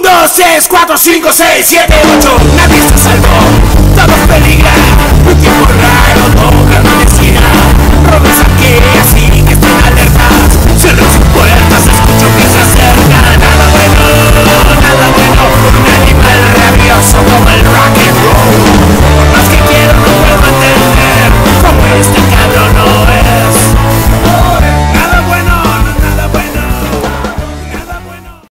2, 3, 4, 5, 6, 7, 8. Nadie está a salvo, todos peligran. Un tiempo raro,